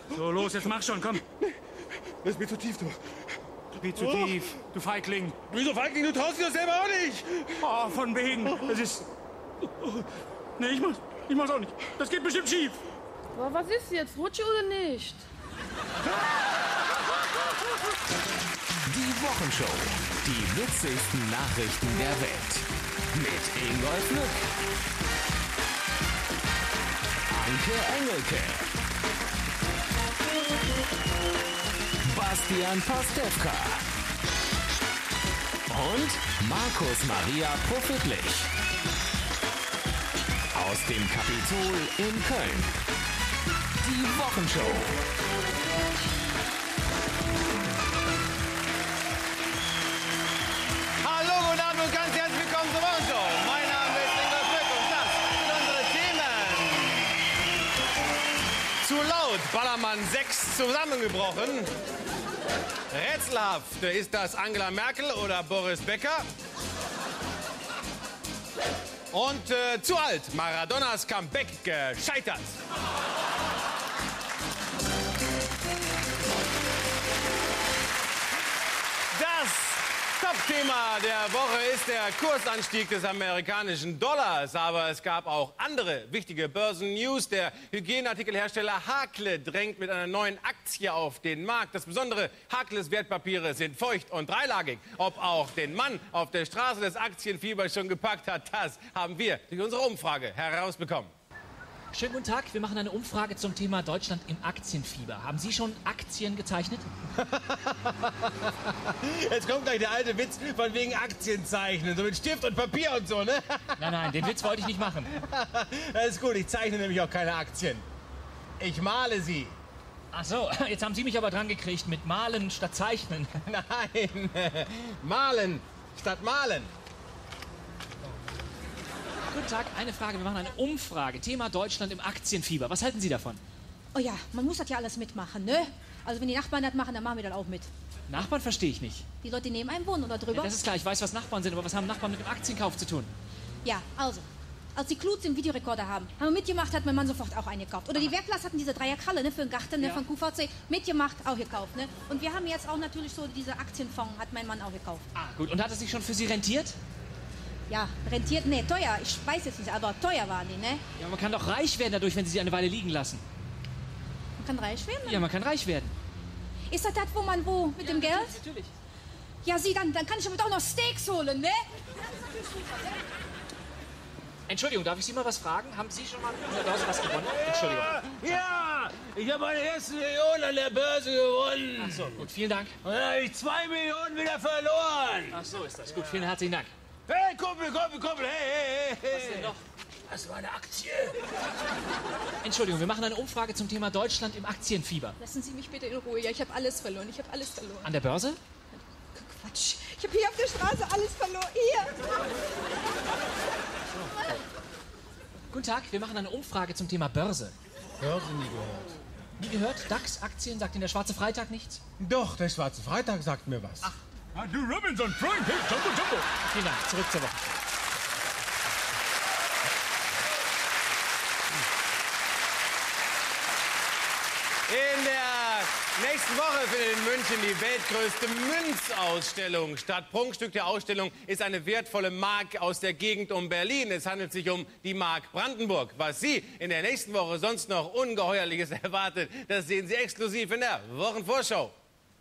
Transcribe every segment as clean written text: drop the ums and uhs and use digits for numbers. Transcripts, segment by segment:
So, los, jetzt mach schon, komm. Das ist mir zu tief, du. Wie zu tief, du Feigling. Wieso Feigling? Du traust dir das selber auch nicht. Oh, von wegen. Das ist... Nee, ich mach's auch nicht. Das geht bestimmt schief. Aber was ist jetzt? Rutsche oder nicht? Die Wochenshow. Die witzigsten Nachrichten der Welt. Mit Ingolf Lück, Anke Engelke, Bastian Pastewka und Markus Maria Profitlich. Aus dem Kapitol in Köln. Die Wochenshow. Hallo, guten Abend und ganz herzlich willkommen zur Wochenshow. Mein Name ist Ingolf Lück und das sind unsere Themen. Zu laut, Ballermann 6 zusammengebrochen. Rätselhaft, ist das Angela Merkel oder Boris Becker? Und zu alt, Maradonas Comeback gescheitert. Das Top-Thema der Woche ist der Kursanstieg des amerikanischen Dollars. Aber es gab auch andere wichtige Börsen-News. Der Hygieneartikelhersteller Hakle drängt mit einer neuen Aktie auf den Markt. Das Besondere, Hakles Wertpapiere sind feucht und dreilagig. Ob auch den Mann auf der Straße des Aktienfiebers schon gepackt hat, das haben wir durch unsere Umfrage herausbekommen. Schönen guten Tag, wir machen eine Umfrage zum Thema Deutschland im Aktienfieber. Haben Sie schon Aktien gezeichnet? Jetzt kommt gleich der alte Witz von wegen Aktien zeichnen, so mit Stift und Papier und so, ne? Nein, den Witz wollte ich nicht machen. Das ist gut, ich zeichne nämlich auch keine Aktien. Ich male sie. Ach so, jetzt haben Sie mich aber dran gekriegt mit Malen statt Zeichnen. Nein, malen statt malen. Guten Tag, eine Frage, wir machen eine Umfrage. Thema Deutschland im Aktienfieber. Was halten Sie davon? Oh ja, man muss das ja alles mitmachen, ne? Also wenn die Nachbarn das machen, dann machen wir das auch mit. Nachbarn verstehe ich nicht. Die Leute, die neben einem wohnen oder drüber? Ja, das ist klar, ich weiß, was Nachbarn sind, aber was haben Nachbarn mit dem Aktienkauf zu tun? Ja, also, als die Kluts im Videorekorder haben wir mitgemacht, hat mein Mann sofort auch eine gekauft. Oder die Werkplatz hatten diese Dreierkralle, ne, für den Garten, ne, Ja. von QVC, mitgemacht, auch gekauft, ne? Und wir haben jetzt auch natürlich so diese Aktienfonds, hat mein Mann auch gekauft. Ah, gut. Und hat es sich schon für Sie rentiert? Ja, rentiert, ne, teuer, ich weiß jetzt nicht, aber teuer waren die, ne? Ja, man kann doch reich werden dadurch, wenn Sie sie eine Weile liegen lassen. Man kann reich werden. Ja, man kann reich werden. Ist das, wo man mit dem Geld? Natürlich. Ja, dann kann ich damit auch noch Steaks holen, ne? Entschuldigung, darf ich Sie mal was fragen? Haben Sie schon mal mit 100.000 was gewonnen? Entschuldigung. Ja, ich habe meine erste Million an der Börse gewonnen. Ach so, gut, vielen Dank. Und dann habe ich 2 Millionen wieder verloren. Ach so ist das. Gut, vielen herzlichen Dank. Hey, Kumpel, hey. Was denn noch? Das war eine Aktie. Entschuldigung, wir machen eine Umfrage zum Thema Deutschland im Aktienfieber. Lassen Sie mich bitte in Ruhe. Ja, ich habe alles verloren. An der Börse? Quatsch. Ich habe hier auf der Straße alles verloren. Hier. Guten Tag, wir machen eine Umfrage zum Thema Börse. Börse nie gehört. Nie gehört? DAX-Aktien, sagt Ihnen der Schwarze Freitag nichts? Doch, der Schwarze Freitag sagt mir was. Du Robinson, Freund, hey, Jumbo. Vielen Dank, zurück zur Woche. In der nächsten Woche findet in München die weltgrößte Münzausstellung statt. Prunkstück der Ausstellung ist eine wertvolle Mark aus der Gegend um Berlin. Es handelt sich um die Mark Brandenburg. Was Sie in der nächsten Woche sonst noch Ungeheuerliches erwartet, das sehen Sie exklusiv in der Wochenvorschau.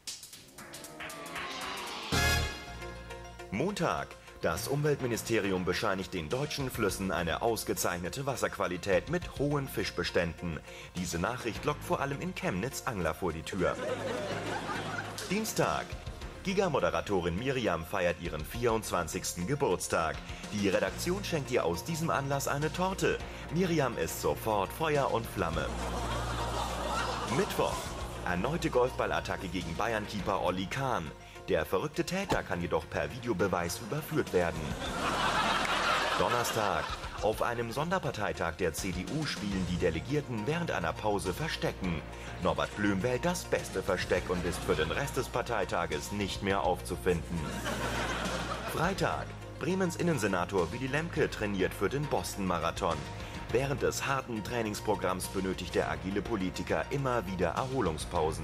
Montag. Das Umweltministerium bescheinigt den deutschen Flüssen eine ausgezeichnete Wasserqualität mit hohen Fischbeständen. Diese Nachricht lockt vor allem in Chemnitz Angler vor die Tür. Dienstag. Giga-Moderatorin Miriam feiert ihren 24. Geburtstag. Die Redaktion schenkt ihr aus diesem Anlass eine Torte. Miriam ist sofort Feuer und Flamme. Mittwoch. Erneute Golfballattacke gegen Bayern-Keeper Olli Kahn. Der verrückte Täter kann jedoch per Videobeweis überführt werden. Donnerstag. Auf einem Sonderparteitag der CDU spielen die Delegierten während einer Pause Verstecken. Norbert Blüm wählt das beste Versteck und ist für den Rest des Parteitages nicht mehr aufzufinden. Freitag. Bremens Innensenator Willy Lemke trainiert für den Boston-Marathon. Während des harten Trainingsprogramms benötigt der agile Politiker immer wieder Erholungspausen.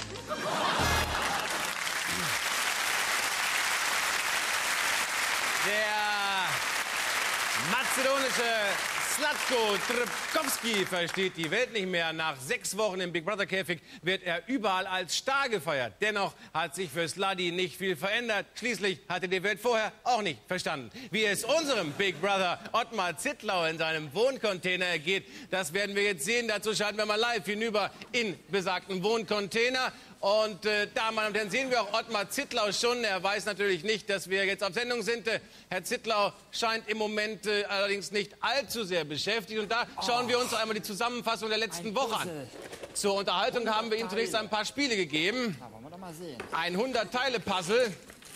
Der mazedonische Zlatko Trpkovski versteht die Welt nicht mehr. Nach 6 Wochen im Big Brother Käfig wird er überall als Star gefeiert. Dennoch hat sich für Sladi nicht viel verändert. Schließlich hatte die Welt vorher auch nicht verstanden. Wie es unserem Big Brother Ottmar Zittlau in seinem Wohncontainer ergeht, das werden wir jetzt sehen. Dazu schalten wir mal live hinüber in besagten Wohncontainer. Und da, meine Damen und Herren, sehen wir auch Ottmar Zittlau schon. Er weiß natürlich nicht, dass wir jetzt auf Sendung sind. Herr Zittlau scheint im Moment allerdings nicht allzu sehr beschäftigt. Und da schauen wir uns noch einmal die Zusammenfassung der letzten Woche an. Zur Unterhaltung haben wir ihm zunächst ein paar Spiele gegeben. Wollen wir doch mal sehen. Ein 100-Teile-Puzzle.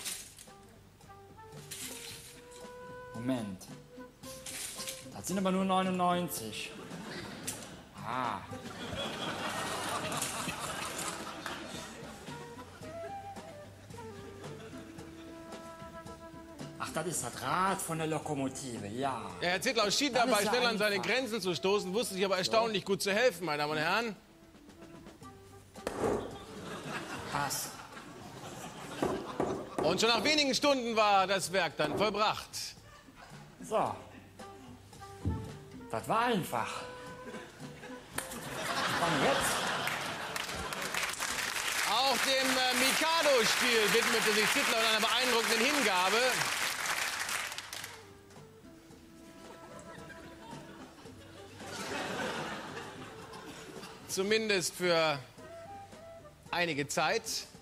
Moment. Das sind aber nur 99. Ah. Ach, das ist das Rad von der Lokomotive, ja. Ja, Herr Zittlau schien Das dabei ist ja schnell an seine einfach. Grenzen zu stoßen, wusste sich aber erstaunlich gut zu helfen, meine Damen und Herren. Pass. Und schon nach wenigen Stunden war das Werk dann vollbracht. So. Das war einfach. Und jetzt? Auch dem Mikado-Spiel widmete sich Zittlau in einer beeindruckenden Hingabe. Zumindest für einige Zeit.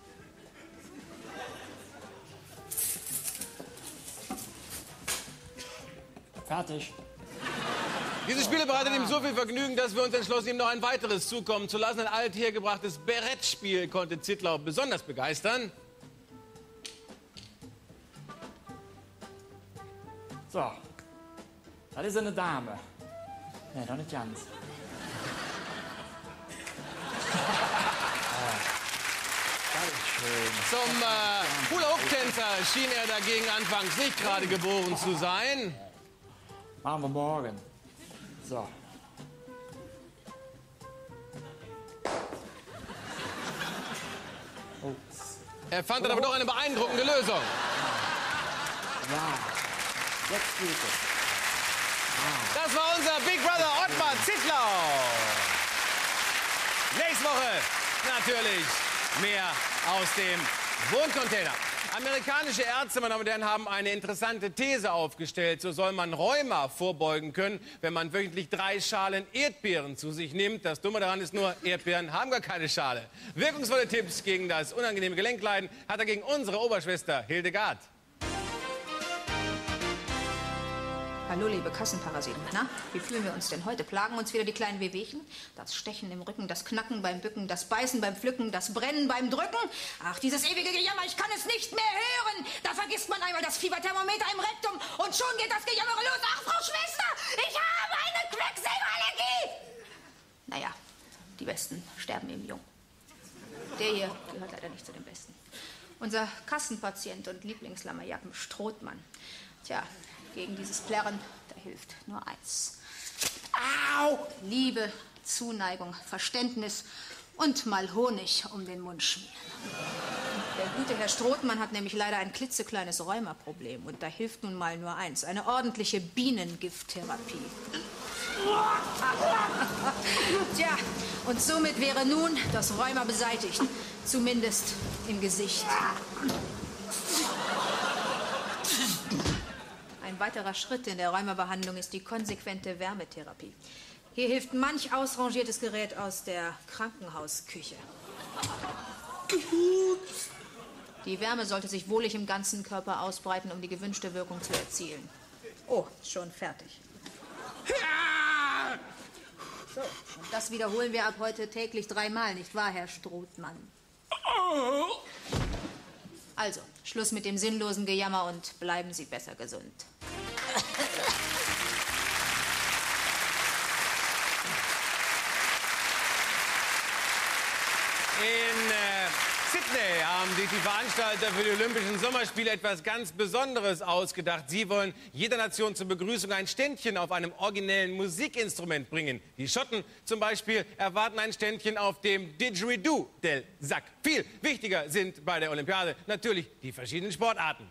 Fertig. Diese Spiele bereitet ihm so viel Vergnügen, dass wir uns entschlossen, ihm noch ein weiteres zukommen zu lassen. Ein althergebrachtes Brettspiel konnte Zittlau besonders begeistern. So. Das ist eine Dame. Nee, doch nicht ganz. Das ist schön. Zum Hula-Hoop-Tänzer schien er dagegen anfangs nicht gerade geboren zu sein. Machen wir morgen. So. Er fand dann aber doch eine beeindruckende Lösung. Ja. Jetzt geht es. Das war unser Big Brother Ottmar Zittlau. Nächste Woche natürlich mehr aus dem Wohncontainer. Amerikanische Ärzte, meine Damen und Herren, haben eine interessante These aufgestellt. So soll man Rheuma vorbeugen können, wenn man wöchentlich 3 Schalen Erdbeeren zu sich nimmt. Das Dumme daran ist nur, Erdbeeren haben gar keine Schale. Wirkungsvolle Tipps gegen das unangenehme Gelenkleiden hat dagegen unsere Oberschwester Hildegard. Hallo, liebe Kassenparasiten. Na, wie fühlen wir uns denn heute? Plagen uns wieder die kleinen Wehwehchen? Das Stechen im Rücken, das Knacken beim Bücken, das Beißen beim Pflücken, das Brennen beim Drücken? Ach, dieses ewige Gejammer, ich kann es nicht mehr hören! Da vergisst man einmal das Fieberthermometer im Rektum und schon geht das Gejammer los. Ach, Frau Schwester, ich habe eine Quecksilberallergie! Naja, die Besten sterben eben jung. Der hier gehört leider nicht zu den Besten. Unser Kassenpatient und Lieblingslammerjacken Strothmann. Tja, gegen dieses Plärren, da hilft nur eins. Au! Liebe, Zuneigung, Verständnis und mal Honig um den Mund schmieren. Der gute Herr Strothmann hat nämlich leider ein klitzekleines Rheumaproblem. Und da hilft nun mal nur eins, eine ordentliche Bienengifttherapie. Tja, und somit wäre nun das Rheuma beseitigt. Zumindest im Gesicht. Ein weiterer Schritt in der Rheumabehandlung ist die konsequente Wärmetherapie. Hier hilft manch ausrangiertes Gerät aus der Krankenhausküche. Die Wärme sollte sich wohlig im ganzen Körper ausbreiten, um die gewünschte Wirkung zu erzielen. Oh, schon fertig. So, und das wiederholen wir ab heute täglich 3-mal, nicht wahr, Herr Strothmann? Also, Schluss mit dem sinnlosen Gejammer und bleiben Sie besser gesund. In Sydney am haben sich die Veranstalter für die Olympischen Sommerspiele etwas ganz Besonderes ausgedacht. Sie wollen jeder Nation zur Begrüßung ein Ständchen auf einem originellen Musikinstrument bringen. Die Schotten zum Beispiel erwarten ein Ständchen auf dem Didgeridoo del Sack. Viel wichtiger sind bei der Olympiade natürlich die verschiedenen Sportarten.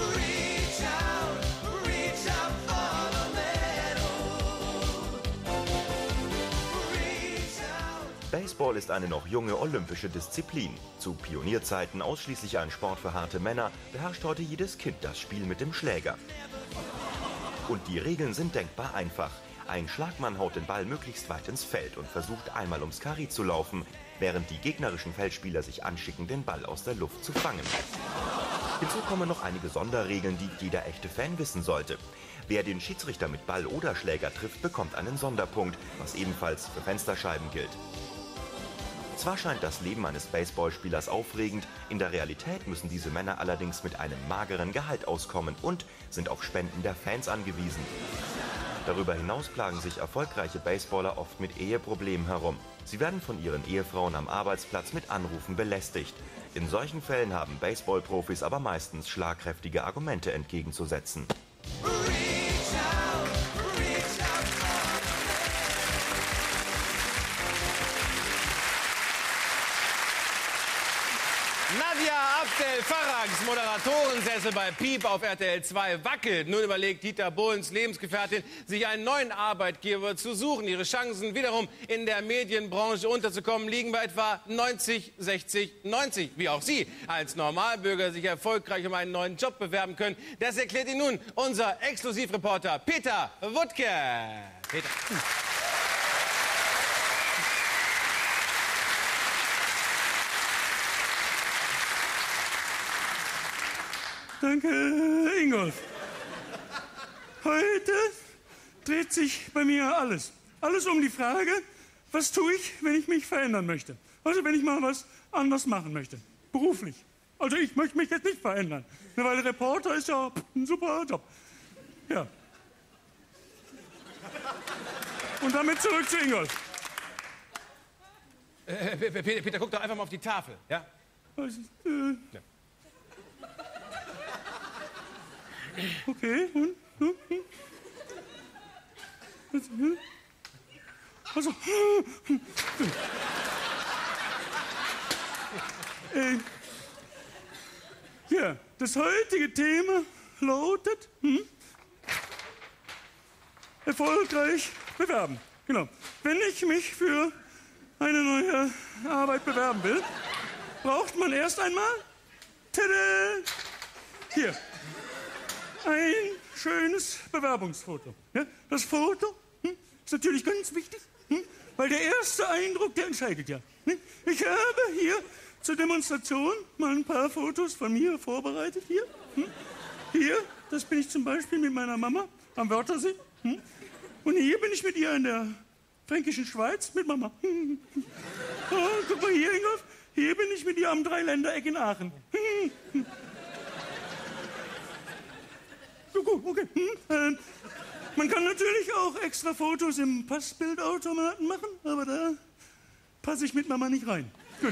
Baseball ist eine noch junge olympische Disziplin. Zu Pionierzeiten ausschließlich ein Sport für harte Männer, beherrscht heute jedes Kind das Spiel mit dem Schläger. Und die Regeln sind denkbar einfach. Ein Schlagmann haut den Ball möglichst weit ins Feld und versucht einmal ums Karree zu laufen, während die gegnerischen Feldspieler sich anschicken, den Ball aus der Luft zu fangen. Hinzu kommen noch einige Sonderregeln, die jeder echte Fan wissen sollte. Wer den Schiedsrichter mit Ball oder Schläger trifft, bekommt einen Sonderpunkt, was ebenfalls für Fensterscheiben gilt. Zwar scheint das Leben eines Baseballspielers aufregend, in der Realität müssen diese Männer allerdings mit einem mageren Gehalt auskommen und sind auf Spenden der Fans angewiesen. Darüber hinaus plagen sich erfolgreiche Baseballer oft mit Eheproblemen herum. Sie werden von ihren Ehefrauen am Arbeitsplatz mit Anrufen belästigt. In solchen Fällen haben Baseballprofis aber meistens schlagkräftige Argumente entgegenzusetzen. Nadja Abdel Farrags Moderatorensessel bei Piep auf RTL 2 wackelt. Nun überlegt Dieter Bohlens Lebensgefährtin, sich einen neuen Arbeitgeber zu suchen. Ihre Chancen, wiederum in der Medienbranche unterzukommen, liegen bei etwa 90, 60, 90. Wie auch Sie als Normalbürger sich erfolgreich um einen neuen Job bewerben können, das erklärt Ihnen nun unser Exklusivreporter Peter Wuttke. Peter. Danke, Ingolf. Heute dreht sich bei mir alles. Alles um die Frage, was tue ich, wenn ich mich verändern möchte? Also wenn ich mal was anders machen möchte, beruflich. Also ich möchte mich jetzt nicht verändern, weil Reporter ist ja ein super Job. Ja. Und damit zurück zu Ingolf. Peter, guck doch einfach mal auf die Tafel, ja? Ja. Okay, und? Also, ja, das heutige Thema lautet, erfolgreich bewerben. Genau. Wenn ich mich für eine neue Arbeit bewerben will, braucht man erst einmal, tada, hier, ein schönes Bewerbungsfoto. Ja, das Foto ist natürlich ganz wichtig, weil der erste Eindruck, der entscheidet ja. Ich habe hier zur Demonstration mal ein paar Fotos von mir vorbereitet. Hier, das bin ich zum Beispiel mit meiner Mama am Wörthersee. Und hier bin ich mit ihr in der fränkischen Schweiz mit Mama. Oh, guck mal hier, Ingolf. Hier bin ich mit ihr am Dreiländereck in Aachen. Okay. Man kann natürlich auch extra Fotos im Passbildautomaten machen, aber da passe ich mit Mama nicht rein. Gut.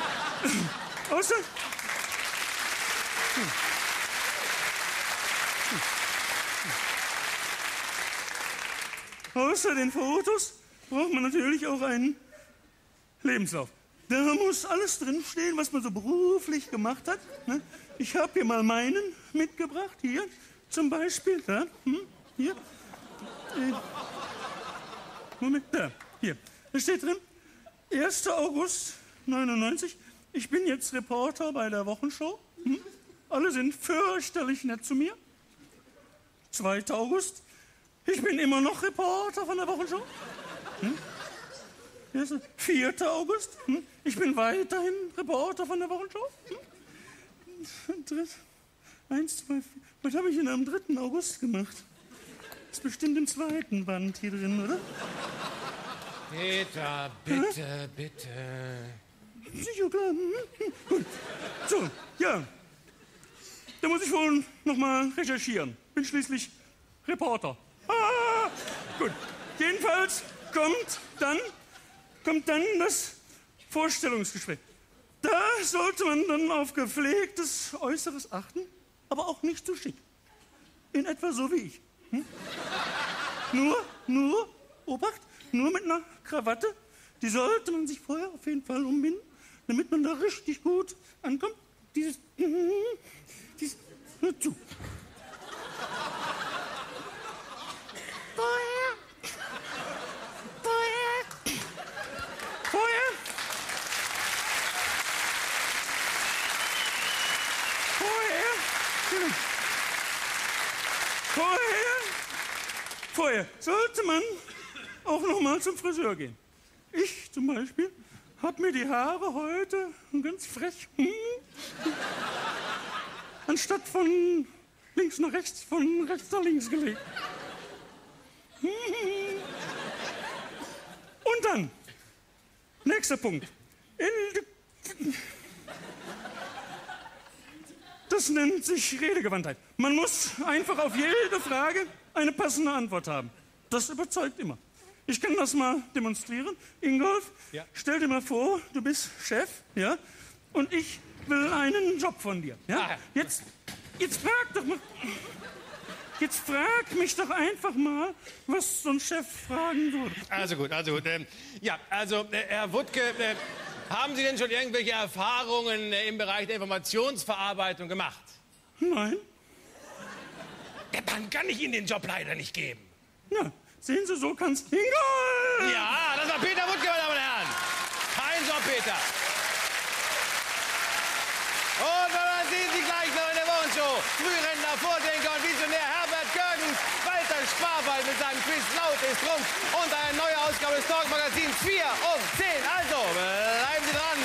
Außer den Fotos braucht man natürlich auch einen Lebenslauf. Da muss alles drinstehen, was man so beruflich gemacht hat. Ich habe hier mal meinen mitgebracht, hier. Zum Beispiel, da, hier, Moment, da, hier, da steht drin, 1. August 99, ich bin jetzt Reporter bei der Wochenshow, alle sind fürchterlich nett zu mir. 2. August, ich bin immer noch Reporter von der Wochenshow. 4. August, ich bin weiterhin Reporter von der Wochenshow. 1, 2, 4. Was habe ich denn am 3. August gemacht? Ist bestimmt im 2. Band hier drin, oder? Peter, bitte, bitte. Sicher, klar. Gut. So, ja. Da muss ich wohl noch mal recherchieren. Bin schließlich Reporter. Gut. Jedenfalls kommt dann das Vorstellungsgespräch. Da sollte man dann auf gepflegtes Äußeres achten, aber auch nicht zu schick. In etwa so wie ich. Nur, Obacht, nur mit einer Krawatte. Die sollte man sich vorher auf jeden Fall umbinden, damit man da richtig gut ankommt. Dieses hör zu. Vorher sollte man auch noch mal zum Friseur gehen. Ich zum Beispiel habe mir die Haare heute ganz frech, anstatt von links nach rechts, von rechts nach links gelegt. Und dann, nächster Punkt. Das nennt sich Redegewandtheit. Man muss einfach auf jede Frage eine passende Antwort haben. Das überzeugt immer. Ich kann das mal demonstrieren. Ingolf, ja. Stell dir mal vor, du bist Chef, ja, und ich will einen Job von dir. Ja? Jetzt frag doch mal. Jetzt frag mich doch einfach mal, was so ein Chef fragen würde. Also gut. Herr Wuttke, haben Sie denn schon irgendwelche Erfahrungen im Bereich der Informationsverarbeitung gemacht? Nein. Ja, dann kann ich Ihnen den Job leider nicht geben. Ja, sehen Sie, so kann's hingehen. Ja, das war Peter Wuttke, meine Damen und Herren. Kein Job, Peter. Und dann sehen Sie gleich noch in der Wochenshow Frührentner, Vordenker und Visionär Herbert Görgens, Walter Sparwald mit seinem Quiz Laut ist Trumpf und eine neue Ausgabe des Talk-Magazins 4 um 10. Also, bleiben Sie dran.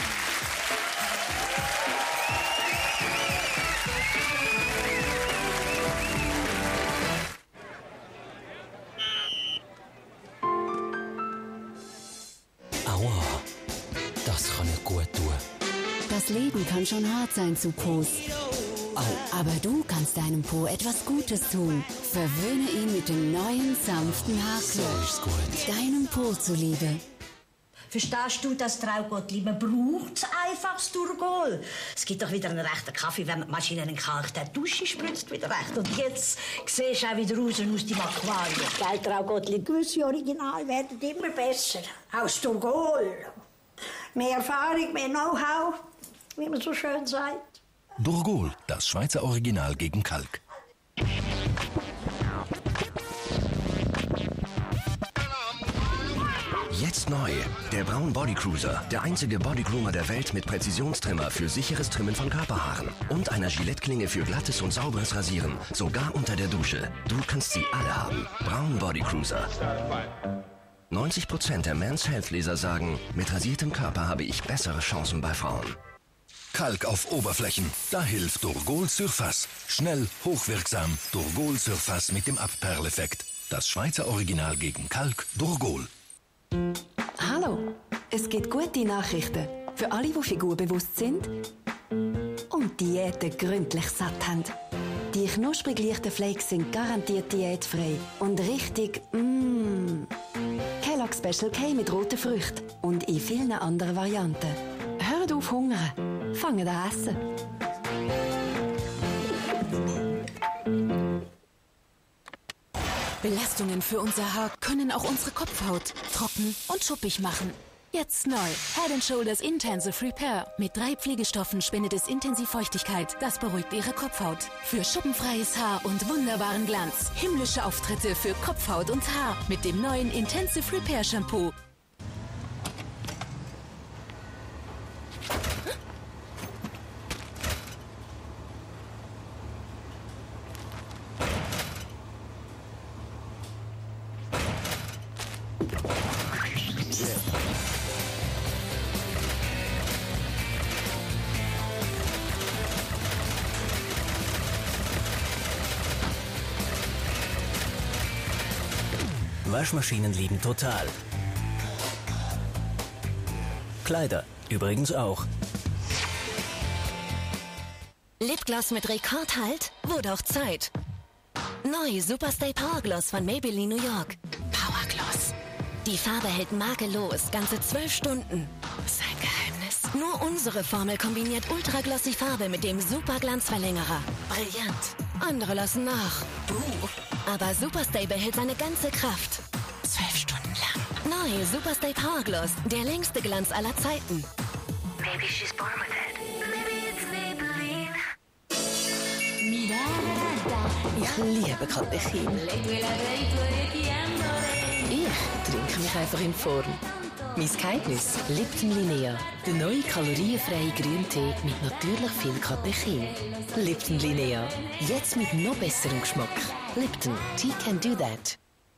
Aua, das kann nicht gut tun. Das Leben kann schon hart sein zu Po's. Aber du kannst deinem Po etwas Gutes tun. Verwöhne ihn mit dem neuen, sanften Haarklo. So ist's gut. Deinem Po zuliebe. Verstehst du das, Traugottlieb? Man braucht einfach das Durgol. Es gibt doch wieder einen rechten Kaffee, wenn man die Maschine in den Kalk der Dusche spritzt, wieder recht. Und jetzt siehst du auch wieder raus aus dem Aquarium. Gell, Traugottlieb? Gewisse Original werden immer besser. Auch das Durgol. Mehr Erfahrung, mehr Know-how, wie man so schön sagt. Durgol, das Schweizer Original gegen Kalk. Jetzt neu, der Braun Body Cruiser. Der einzige Bodygroomer der Welt mit Präzisionstrimmer für sicheres Trimmen von Körperhaaren. Und einer Gillette-Klinge für glattes und sauberes Rasieren. Sogar unter der Dusche. Du kannst sie alle haben. Braun Body Cruiser. 90% der Men's Health Leser sagen, mit rasiertem Körper habe ich bessere Chancen bei Frauen. Kalk auf Oberflächen. Da hilft Durgol Surface. Schnell, hochwirksam. Durgol Surface mit dem Abperleffekt. Das Schweizer Original gegen Kalk. Durgol. Hallo, es gibt gute Nachrichten für alle, die figurbewusst sind und Diäten gründlich satt haben. Die knusprig leichten Flakes sind garantiert diätfrei und richtig Kellogg Special K mit roten Früchten und in vielen anderen Varianten. Hört auf hungern, fangt an essen. Belastungen für unser Haar können auch unsere Kopfhaut trocken und schuppig machen. Jetzt neu. Head & Shoulders Intensive Repair. Mit 3 Pflegestoffen spendet es intensiv Feuchtigkeit. Das beruhigt Ihre Kopfhaut. Für schuppenfreies Haar und wunderbaren Glanz. Himmlische Auftritte für Kopfhaut und Haar. Mit dem neuen Intensive Repair Shampoo. Waschmaschinen lieben total. Kleider übrigens auch. Lipgloss mit Rekordhalt? Wurde auch Zeit. Neu Superstay Powergloss von Maybelline New York. Powergloss. Die Farbe hält makellos, ganze 12 Stunden. Sein Geheimnis? Nur unsere Formel kombiniert ultraglossy Farbe mit dem Superglanzverlängerer. Brillant. Andere lassen nach. Aber Superstay behält seine ganze Kraft. 12 Stunden lang. Neu Superstay Power Gloss, der längste Glanz aller Zeiten. Maybe she's born with it. Maybe it's Maybelline. Ich liebe Katechin. Ich trinke mich einfach in Form. Mein Geheimnis, Lipton Linea. Der neue kalorienfreie Grüntee mit natürlich viel Katechin. Lipton Linea. Jetzt mit noch besserem Geschmack. Lipton, Tea can do that.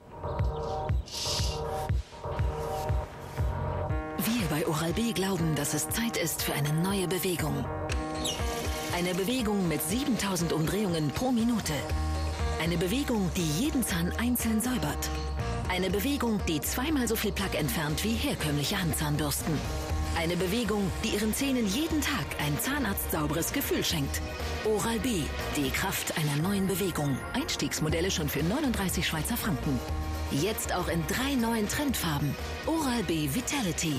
Wir bei Oral-B glauben, dass es Zeit ist für eine neue Bewegung. Eine Bewegung mit 7000 Umdrehungen pro Minute. Eine Bewegung, die jeden Zahn einzeln säubert. Eine Bewegung, die zweimal so viel Plaque entfernt wie herkömmliche Handzahnbürsten. Eine Bewegung, die Ihren Zähnen jeden Tag ein zahnarztsauberes Gefühl schenkt. Oral-B, die Kraft einer neuen Bewegung. Einstiegsmodelle schon für 39 Schweizer Franken. Jetzt auch in 3 neuen Trendfarben. Oral-B Vitality.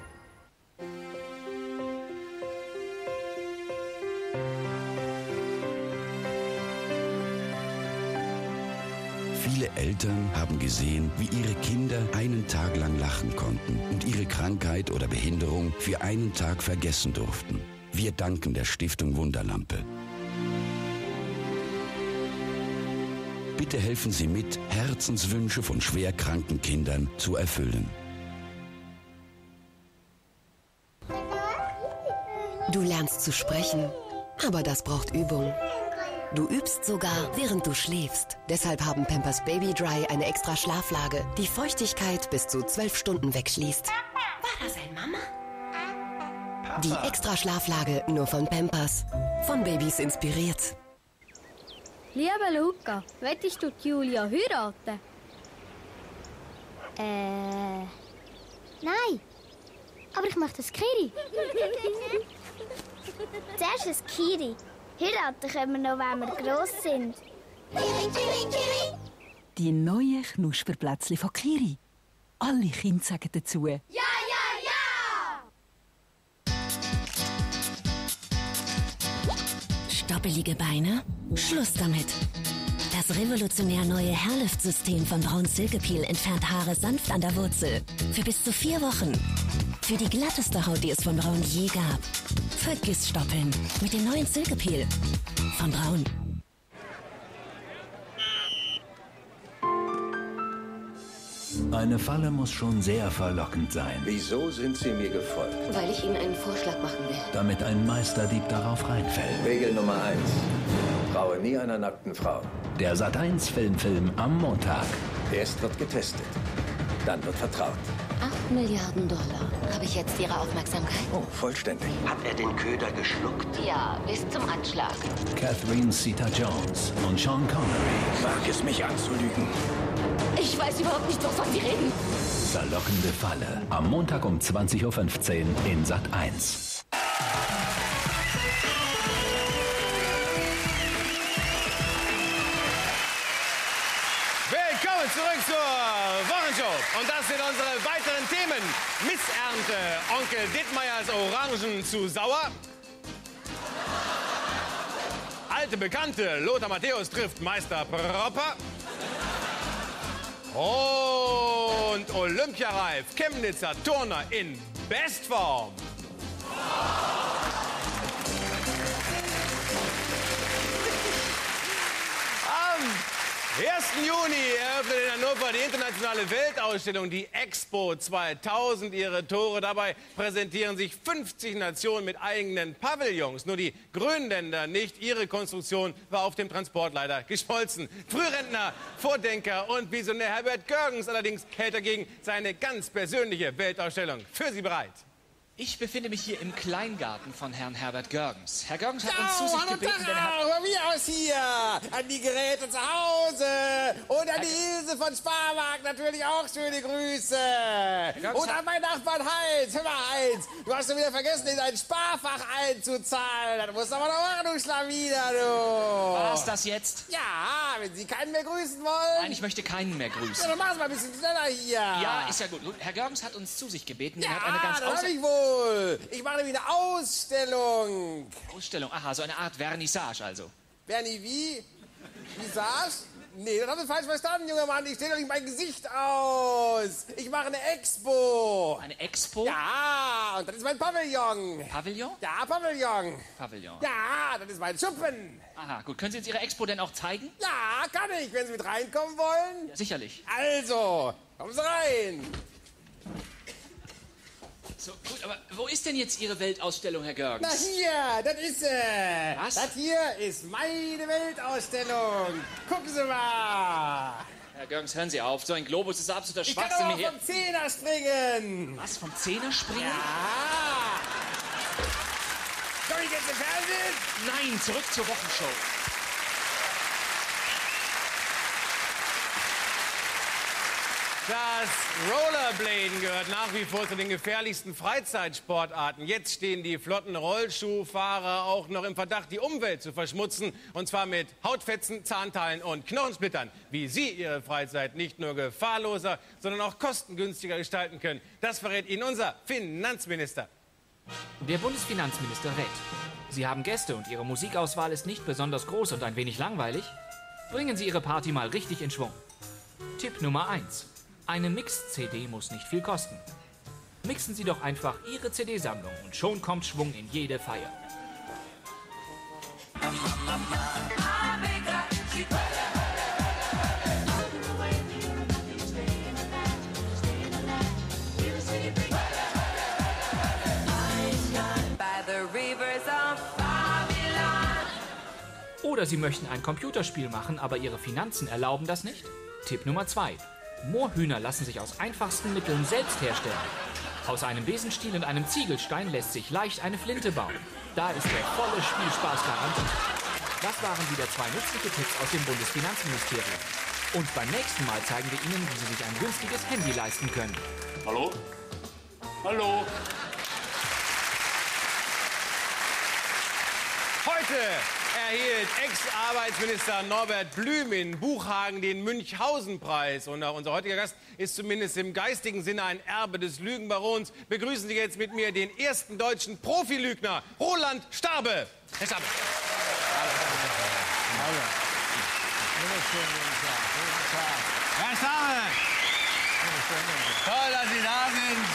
Viele Eltern haben gesehen, wie ihre Kinder einen Tag lang lachen konnten und ihre Krankheit oder Behinderung für einen Tag vergessen durften. Wir danken der Stiftung Wunderlampe. Bitte helfen Sie mit, Herzenswünsche von schwerkranken Kindern zu erfüllen. Du lernst zu sprechen, aber das braucht Übung. Du übst sogar, während du schläfst. Deshalb haben Pampers Baby Dry eine extra Schlaflage, die Feuchtigkeit bis zu 12 Stunden wegschließt. War das ein Mama? Die extra Schlaflage nur von Pampers. Von Babys inspiriert. Lieber Luca, möchtest du Julia heiraten? Nein. Aber ich möchte das Kiri. Zuerst das Kiri. Heiraten können wir noch, wenn wir gross sind. Die neuen Knusperplätzchen von Kiri. Alle Kinder sagen dazu. Ja, ja, ja! Stoppelige Beine? Schluss damit. Das revolutionär neue Hairlift-System von Braun Silkepil entfernt Haare sanft an der Wurzel. Für bis zu 4 Wochen. Für die glatteste Haut, die es von Braun je gab. Vergiss Stoppeln mit dem neuen Silkepil von Braun. Eine Falle muss schon sehr verlockend sein. Wieso sind Sie mir gefolgt? Weil ich Ihnen einen Vorschlag machen will. Damit ein Meisterdieb darauf reinfällt. Regel Nummer 1. Traue nie einer nackten Frau. Der Sat.1 Filmfilm am Montag. Erst wird getestet. Dann wird vertraut. 8 Milliarden $. Habe ich jetzt Ihre Aufmerksamkeit? Oh, vollständig. Hat er den Köder geschluckt? Ja, bis zum Anschlag. Catherine Zeta-Jones und Sean Connery. Wag es mich anzulügen. Ich weiß überhaupt nicht, wovon Sie reden. Verlockende Falle. Am Montag um 20:15 Uhr in Sat.1. Willkommen zurück zur Wochenshow. Und das sind unsere weiteren Themen. Missernte, Onkel Dittmeiers Orangen zu sauer. Alte Bekannte, Lothar Matthäus trifft Meister Propper. Und Olympiareif, Chemnitzer Turner in Bestform. Am 1. Juni eröffnet in Hannover die internationale Weltausstellung, die Expo 2000, ihre Tore. Dabei präsentieren sich 50 Nationen mit eigenen Pavillons. Nur die Grönländer nicht. Ihre Konstruktion war auf dem Transport leider geschmolzen. Frührentner, Vordenker und Visionär Herbert Görgens allerdings hält dagegen seine ganz persönliche Weltausstellung für Sie bereit. Ich befinde mich hier im Kleingarten von Herrn Herbert Görgens. Herr Görgens hat uns zu sich gebeten, denn er hat... Von mir aus hier, an die Geräte zu Hause und an die Ilse von Sparmarkt natürlich auch schöne Grüße. Und an meinen Nachbarn Heinz. Hör mal, Heinz, du hast doch wieder vergessen, in dein Sparfach einzuzahlen. Das musst du aber noch machen, du Schlawiner, du. War's das jetzt? Ja, wenn Sie keinen mehr grüßen wollen. Nein, ich möchte keinen mehr grüßen. Ja, dann mach's mal ein bisschen schneller hier. Ja, ist ja gut. Herr Görgens hat uns zu sich gebeten. Ja, er hat eine ganz das hab ich wohl. Gaul. Ich mache nämlich eine Ausstellung. Ausstellung, aha, so eine Art Vernissage also. Bernie, wie? Visage? Nee, das haben Sie falsch verstanden, junger Mann. Ich stelle doch nicht mein Gesicht aus. Ich mache eine Expo. Eine Expo? Ja, und das ist mein Pavillon. Pavillon? Ja, Pavillon. Pavillon. Ja, das ist mein Schuppen. Aha, gut. Können Sie uns Ihre Expo denn auch zeigen? Ja, kann ich, wenn Sie mit reinkommen wollen. Ja, sicherlich. Also, kommen Sie rein. So, gut, aber wo ist denn jetzt Ihre Weltausstellung, Herr Görgens? Na hier, das ist sie. Was? Das hier ist meine Weltausstellung. Gucken Sie mal. Herr Görgens, hören Sie auf. So ein Globus ist absoluter Ich kann Schwachsinn auch hier. vom Zehner springen. Was, vom Zehner springen? Ja. Komm ich jetzt im Fernsehen? Nein, zurück zur Wochenshow. Das Rollerbladen gehört nach wie vor zu den gefährlichsten Freizeitsportarten. Jetzt stehen die flotten Rollschuhfahrer auch noch im Verdacht, die Umwelt zu verschmutzen. Und zwar mit Hautfetzen, Zahnteilen und Knochensplittern. Wie Sie Ihre Freizeit nicht nur gefahrloser, sondern auch kostengünstiger gestalten können, das verrät Ihnen unser Finanzminister. Der Bundesfinanzminister rät. Sie haben Gäste und Ihre Musikauswahl ist nicht besonders groß und ein wenig langweilig? Bringen Sie Ihre Party mal richtig in Schwung. Tipp Nummer 1. Eine Mix-CD muss nicht viel kosten. Mixen Sie doch einfach Ihre CD-Sammlung und schon kommt Schwung in jede Feier. Oder Sie möchten ein Computerspiel machen, aber Ihre Finanzen erlauben das nicht? Tipp Nummer 2. Moorhühner lassen sich aus einfachsten Mitteln selbst herstellen. Aus einem Besenstiel und einem Ziegelstein lässt sich leicht eine Flinte bauen. Da ist der volle Spielspaß garantiert. Das waren wieder 2 nützliche Tipps aus dem Bundesfinanzministerium. Und beim nächsten Mal zeigen wir Ihnen, wie Sie sich ein günstiges Handy leisten können. Hallo? Hallo? Heute erhielt Ex-Arbeitsminister Norbert Blüm in Buchhagen den Münchhausen-Preis. Und unser heutiger Gast ist zumindest im geistigen Sinne ein Erbe des Lügenbarons. Begrüßen Sie jetzt mit mir den ersten deutschen Profilügner, Roland Starbe. Herr Starbe. Herr Starbe. Toll, dass Sie da sind.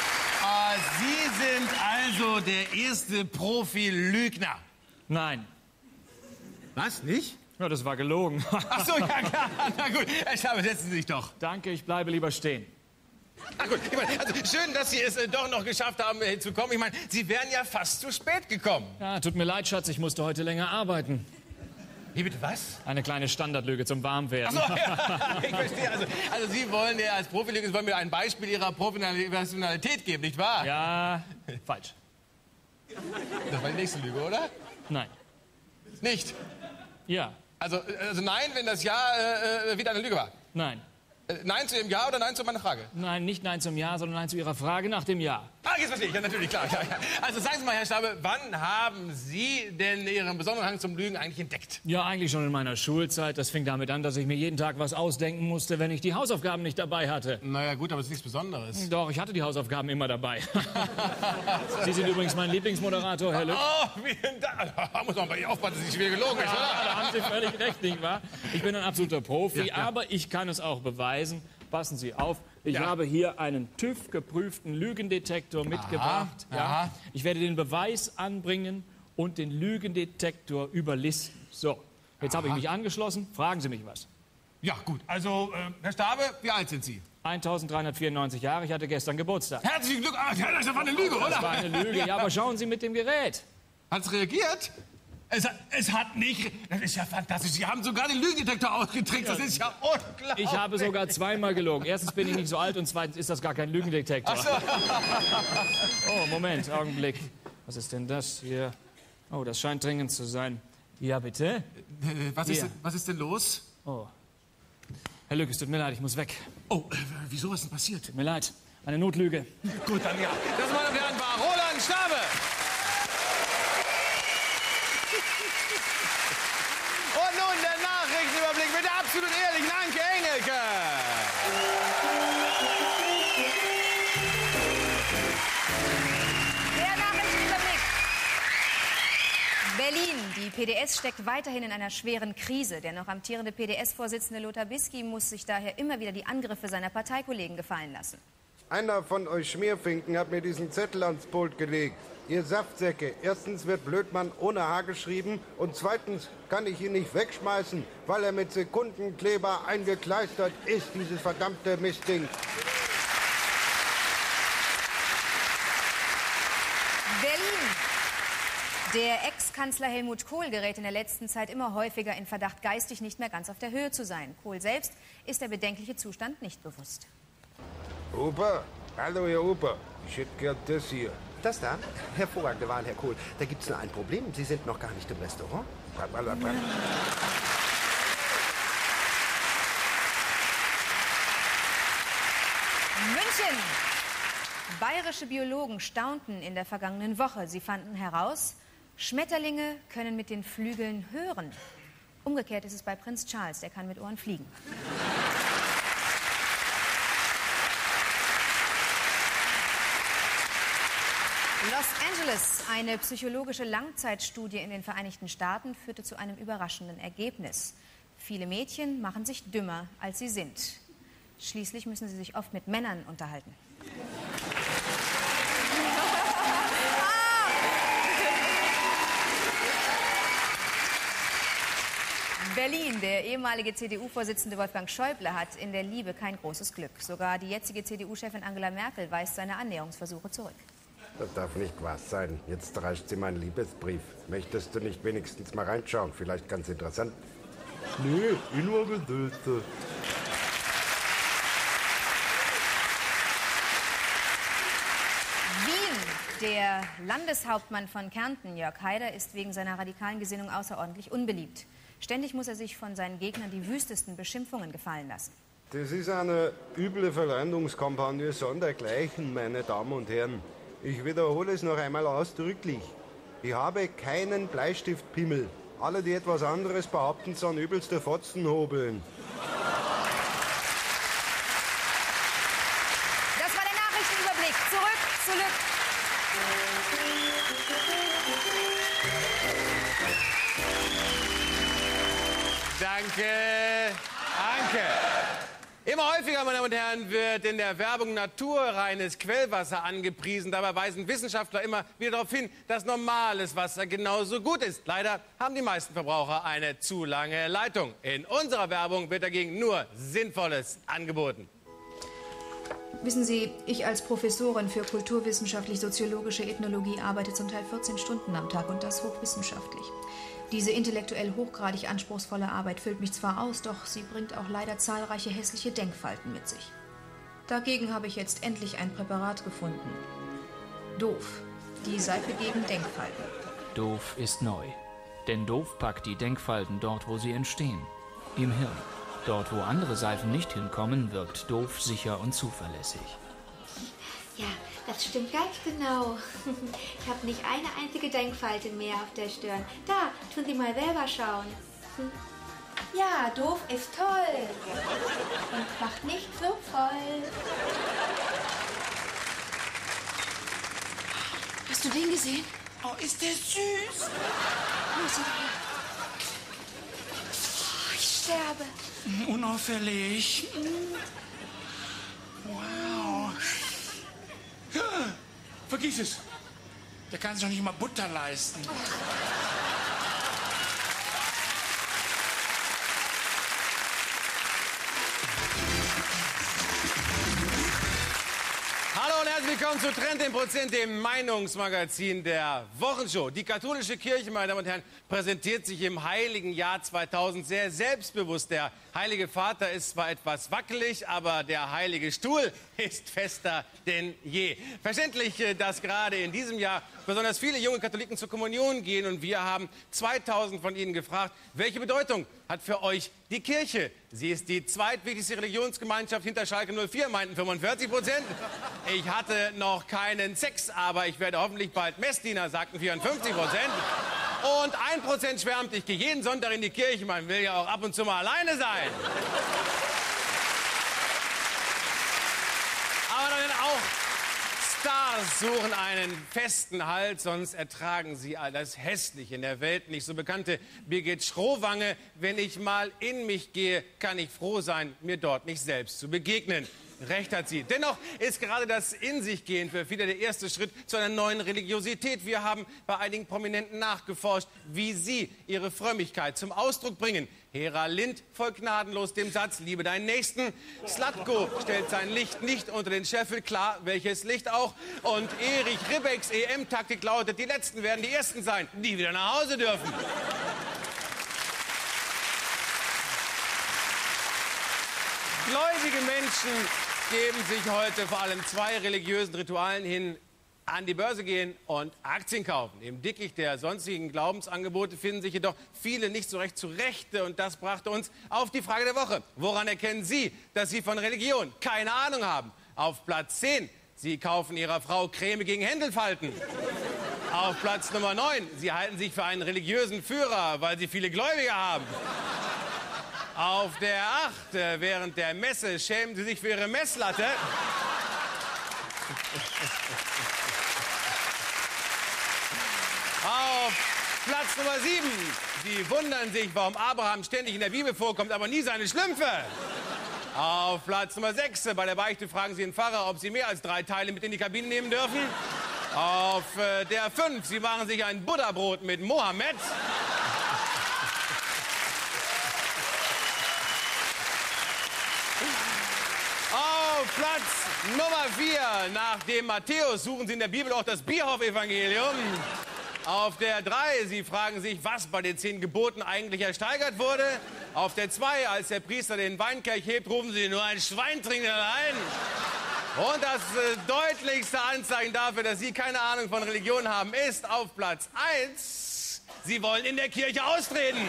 Sie sind also der erste Profilügner. Nein. Was, nicht? Ja, das war gelogen. Ach so, ja klar. Na gut, Herr Starbe, setzen Sie sich doch. Danke, ich bleibe lieber stehen. Ach gut, ich meine, also schön, dass Sie es doch noch geschafft haben, zu kommen. Ich meine, Sie wären ja fast zu spät gekommen. Ja, tut mir leid, Schatz, ich musste heute länger arbeiten. Wie bitte, was? Eine kleine Standardlüge zum Warmwerden. Ach so, ja, ich verstehe. Also Sie wollen ja als Profilügner, Sie wollen mir ein Beispiel Ihrer Professionalität geben, nicht wahr? Ja, falsch. Das war die nächste Lüge, oder? Nein. Nicht? Ja. Also nein, wenn das Ja wieder eine Lüge war? Nein. Nein zu Ihrem Ja oder Nein zu meiner Frage? Nein, nicht Nein zum Ja, sondern Nein zu Ihrer Frage nach dem Ja. Ah, jetzt verstehe ich. Ja, natürlich, klar. Ja. Also sagen Sie mal, Herr Starbe, wann haben Sie denn Ihren besonderen Hang zum Lügen eigentlich entdeckt? Ja, eigentlich schon in meiner Schulzeit. Das fing damit an, dass ich mir jeden Tag was ausdenken musste, wenn ich die Hausaufgaben nicht dabei hatte. Naja, gut, aber es ist nichts Besonderes. Doch, ich hatte die Hausaufgaben immer dabei. Sie sind übrigens mein Lieblingsmoderator, Herr Lück. Oh, vielen Dank. Da muss man bei Ihnen aufpassen, dass es nicht schwer gelogen ist, oder? Da haben Sie völlig recht, nicht wahr? Ich bin ein absoluter Profi, Ja. aber ich kann es auch beweisen. Passen Sie auf, ich habe hier einen TÜV-geprüften Lügendetektor mitgebracht. Ja. Ich werde den Beweis anbringen und den Lügendetektor überlisten. So, jetzt habe ich mich angeschlossen. Fragen Sie mich was. Ja, gut. Also, Herr Starbe, wie alt sind Sie? 1394 Jahre, ich hatte gestern Geburtstag. Herzlichen Glückwunsch. Ah, das war eine Lüge, oder? Das war eine Lüge, ja, aber schauen Sie mit dem Gerät. Hat es reagiert? Es hat nicht... Das ist ja fantastisch. Sie haben sogar den Lügendetektor ausgetrickst. Das ist ja unglaublich. Ich habe sogar zweimal gelogen. Erstens bin ich nicht so alt und zweitens ist das gar kein Lügendetektor. Ach so. Oh, Moment, Augenblick. Was ist denn das hier? Oh, das scheint dringend zu sein. Ja, bitte? Was ist denn los? Oh. Herr Lück, es tut mir leid, ich muss weg. Oh, wieso, was ist denn passiert? Tut mir leid, eine Notlüge. Gut, dann ja. Das, meine Damen und Herren, war Roland Starbe. Und nun der Nachrichtenüberblick mit der absolut ehrlichen Anke Engelke. Berlin. Die PDS steckt weiterhin in einer schweren Krise. Der noch amtierende PDS-Vorsitzende Lothar Bisky muss sich daher immer wieder die Angriffe seiner Parteikollegen gefallen lassen. Einer von euch Schmierfinken hat mir diesen Zettel ans Pult gelegt. Ihr Saftsäcke, erstens wird Blödmann ohne H geschrieben und zweitens kann ich ihn nicht wegschmeißen, weil er mit Sekundenkleber eingekleistert ist, dieses verdammte Mistding. Berlin. Der Ex-Kanzler Helmut Kohl gerät in der letzten Zeit immer häufiger in Verdacht, geistig nicht mehr ganz auf der Höhe zu sein. Kohl selbst ist der bedenkliche Zustand nicht bewusst. Opa, hallo Herr Opa, ich hätte gern das hier. Das da? Hervorragende Wahl, Herr Kohl. Da gibt's nur ein Problem. Sie sind noch gar nicht im Restaurant. München. Bayerische Biologen staunten in der vergangenen Woche. Sie fanden heraus, Schmetterlinge können mit den Flügeln hören. Umgekehrt ist es bei Prinz Charles, der kann mit Ohren fliegen. Los Angeles. Eine psychologische Langzeitstudie in den Vereinigten Staaten führte zu einem überraschenden Ergebnis. Viele Mädchen machen sich dümmer, als sie sind. Schließlich müssen sie sich oft mit Männern unterhalten. Berlin. Der ehemalige CDU-Vorsitzende Wolfgang Schäuble hat in der Liebe kein großes Glück. Sogar die jetzige CDU-Chefin Angela Merkel weist seine Annäherungsversuche zurück. Das darf nicht wahr sein. Jetzt reicht sie meinen Liebesbrief. Möchtest du nicht wenigstens mal reinschauen? Vielleicht ganz interessant. Nee, nur Geduld. Der Landeshauptmann von Kärnten, Jörg Haider, ist wegen seiner radikalen Gesinnung außerordentlich unbeliebt. Ständig muss er sich von seinen Gegnern die wüstesten Beschimpfungen gefallen lassen. Das ist eine üble Verleumdungskampagne sondergleichen, meine Damen und Herren. Ich wiederhole es noch einmal ausdrücklich. Ich habe keinen Bleistiftpimmel. Alle, die etwas anderes behaupten, sind übelste Fotzenhobeln. Das war der Nachrichtenüberblick. Zurück. Danke. Immer häufiger, meine Damen und Herren, wird in der Werbung naturreines Quellwasser angepriesen. Dabei weisen Wissenschaftler immer wieder darauf hin, dass normales Wasser genauso gut ist. Leider haben die meisten Verbraucher eine zu lange Leitung. In unserer Werbung wird dagegen nur Sinnvolles angeboten. Wissen Sie, ich als Professorin für kulturwissenschaftlich-soziologische Ethnologie arbeite zum Teil 14 Stunden am Tag und das hochwissenschaftlich. Diese intellektuell hochgradig anspruchsvolle Arbeit füllt mich zwar aus, doch sie bringt auch leider zahlreiche hässliche Denkfalten mit sich. Dagegen habe ich jetzt endlich ein Präparat gefunden. Doof. Die Seife gegen Denkfalten. Doof ist neu. Denn Doof packt die Denkfalten dort, wo sie entstehen. Im Hirn. Dort, wo andere Seifen nicht hinkommen, wirkt Doof sicher und zuverlässig. Ja, das stimmt ganz genau. Ich habe nicht eine einzige Denkfalte mehr auf der Stirn. Da, tun Sie mal selber schauen. Ja, Doof ist toll. Und macht nicht so voll. Hast du den gesehen? Oh, ist der süß? Wo ist er denn? Oh, ich sterbe. Unauffällig. Wow. Ja, vergiss es. Der kann sich doch nicht mal Butter leisten. Hallo und herzlich willkommen zu Trend im Prozent, dem Meinungsmagazin der Wochenshow. Die katholische Kirche, meine Damen und Herren, präsentiert sich im heiligen Jahr 2000 sehr selbstbewusst. Der Heilige Vater ist zwar etwas wackelig, aber der Heilige Stuhl ist fester denn je. Verständlich, dass gerade in diesem Jahr besonders viele junge Katholiken zur Kommunion gehen. Und wir haben 2000 von ihnen gefragt, welche Bedeutung hat für euch die Kirche? Sie ist die zweitwichtigste Religionsgemeinschaft hinter Schalke 04, meinten 45%. Ich hatte noch keinen Sex, aber ich werde hoffentlich bald Messdiener, sagten 54%. Und 1% schwärmt, ich gehe jeden Sonntag in die Kirche, man will ja auch ab und zu mal alleine sein. Aber dann auch Stars suchen einen festen Halt, sonst ertragen sie all das Hässliche in der Welt nicht. So bekannte Birgit Schrowange, wenn ich mal in mich gehe, kann ich froh sein, mir dort nicht selbst zu begegnen. Recht hat sie. Dennoch ist gerade das In-sich-Gehen für viele der erste Schritt zu einer neuen Religiosität. Wir haben bei einigen Prominenten nachgeforscht, wie sie ihre Frömmigkeit zum Ausdruck bringen. Hera Lind folgt gnadenlos dem Satz, liebe deinen Nächsten. Slatko stellt sein Licht nicht unter den Scheffel, klar, welches Licht auch. Und Erich Ribbecks EM-Taktik lautet, die Letzten werden die Ersten sein, die wieder nach Hause dürfen. Gläubige Menschen geben sich heute vor allem zwei religiösen Ritualen hin: an die Börse gehen und Aktien kaufen. Im Dickicht der sonstigen Glaubensangebote finden sich jedoch viele nicht so recht zurechte. Und das brachte uns auf die Frage der Woche. Woran erkennen Sie, dass Sie von Religion keine Ahnung haben? Auf Platz 10. Sie kaufen Ihrer Frau Creme gegen Händelfalten. Auf Platz Nummer 9. Sie halten sich für einen religiösen Führer, weil Sie viele Gläubige haben. Auf der 8. Während der Messe schämen Sie sich für Ihre Messlatte. Auf Platz Nummer 7. Sie wundern sich, warum Abraham ständig in der Bibel vorkommt, aber nie seine Schlümpfe. Auf Platz Nummer 6. Bei der Beichte fragen Sie den Pfarrer, ob Sie mehr als 3 Teile mit in die Kabine nehmen dürfen. Auf der 5. Sie machen sich ein Butterbrot mit Mohammed. Auf Platz Nummer 4. Nach dem Matthäus suchen Sie in der Bibel auch das Bierhoff-Evangelium. Auf der 3, Sie fragen sich, was bei den 10 Geboten eigentlich ersteigert wurde. Auf der 2, als der Priester den Weinkelch hebt, rufen Sie, nur ein Schwein trinkt allein. Und das deutlichste Anzeichen dafür, dass Sie keine Ahnung von Religion haben, ist auf Platz 1, Sie wollen in der Kirche austreten.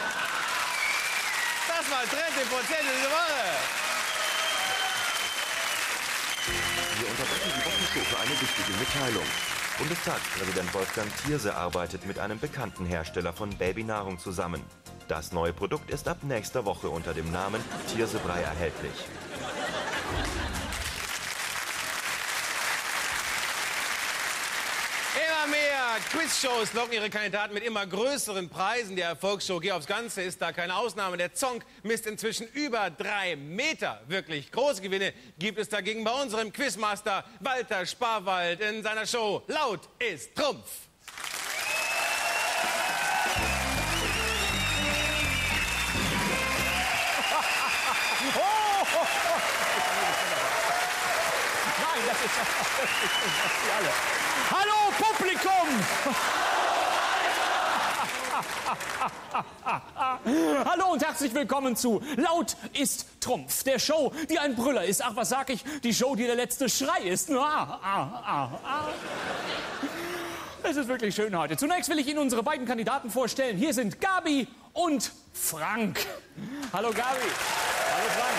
Das war Trend im Prozent diese Woche. Wir unterbrechen die Wochenshow für eine wichtige Mitteilung. Bundestagspräsident Wolfgang Thierse arbeitet mit einem bekannten Hersteller von Babynahrung zusammen. Das neue Produkt ist ab nächster Woche unter dem Namen Thierse-Brei erhältlich. Immer mehr Quizshows locken ihre Kandidaten mit immer größeren Preisen. Der Erfolgsshow Geh aufs Ganze ist da keine Ausnahme. Der Zonk misst inzwischen über 3 Meter. Wirklich große Gewinne gibt es dagegen bei unserem Quizmaster Walter Sparwald in seiner Show Laut ist Trumpf. Nein, das ist alle. Hallo Publikum! Hallo und herzlich willkommen zu Laut ist Trumpf, der Show, die ein Brüller ist. Ach, was sag ich? Die Show, die der letzte Schrei ist. Es ist wirklich schön heute. Zunächst will ich Ihnen unsere beiden Kandidaten vorstellen. Hier sind Gabi und Frank. Hallo Gabi. Hallo Frank.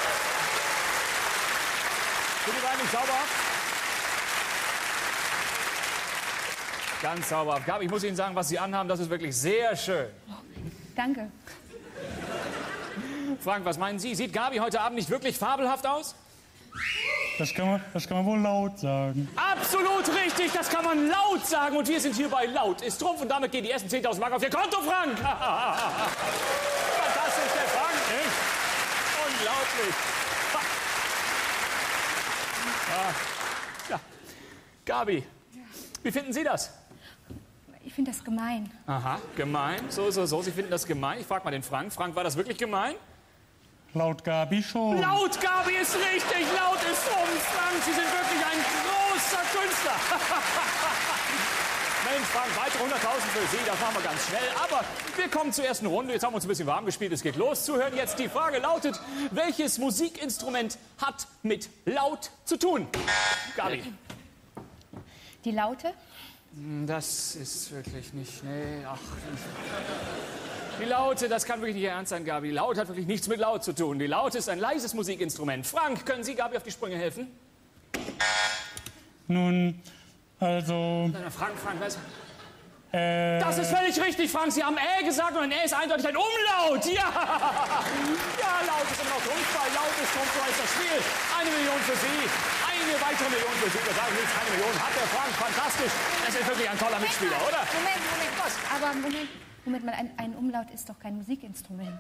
Sind die beiden sauberhaft? Ganz sauberhaft. Gabi, ich muss Ihnen sagen, was Sie anhaben, das ist wirklich sehr schön. Danke. Frank, was meinen Sie? Sieht Gabi heute Abend nicht wirklich fabelhaft aus? Das kann man wohl laut sagen. Absolut richtig, das kann man laut sagen. Und wir sind hier bei Laut ist Trumpf. Und damit gehen die ersten 10.000 Mark auf Ihr Konto, Frank. Fantastisch, der Frank. Unglaublich. Ja. Gabi, wie finden Sie das? Ich finde das gemein. Aha, gemein. So. Sie finden das gemein. Ich frage mal den Frank. Frank, war das wirklich gemein? Laut Gabi schon. Laut Gabi ist richtig. Laut ist Trumpf. Frank, Sie sind wirklich ein großer Künstler. Mensch, Frank, weitere 100.000 für Sie. Das machen wir ganz schnell. Aber wir kommen zur ersten Runde. Jetzt haben wir uns ein bisschen warm gespielt. Es geht los. Zuhören jetzt. Die Frage lautet, welches Musikinstrument hat mit Laut zu tun? Gabi. Die Laute? Das ist wirklich nicht, nee, ach. Die Laute, das kann wirklich nicht ernst sein, Gabi. Die Laut hat wirklich nichts mit Laut zu tun. Die Laute ist ein leises Musikinstrument. Frank, können Sie Gabi auf die Sprünge helfen? Nun, also... Frank, was? Das ist völlig richtig, Frank. Sie haben gesagt und ein ist eindeutig ein Umlaut. Ja, ja, laut ist immer noch Trumpfball. Laut ist Trumpf, so ist das Spiel. 1 Million für Sie, eine weitere Million für Sie. Das sage ich nichts, 1 Million hat der Frank. Fantastisch. Das ist wirklich ein toller Mitspieler, oder? Moment. Was? Aber Moment mal, ein Umlaut ist doch kein Musikinstrument.